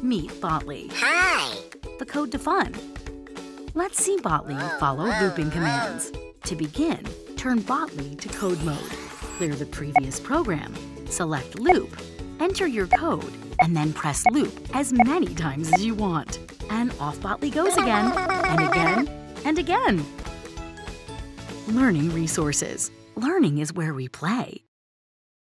Meet Botley. Hi! The code to fun. Let's see Botley follow looping commands. To begin, turn Botley to code mode. Clear the previous program. Select loop. Enter your code, and then press loop as many times as you want. And off Botley goes again, and again, and again. Learning resources. Learning is where we play.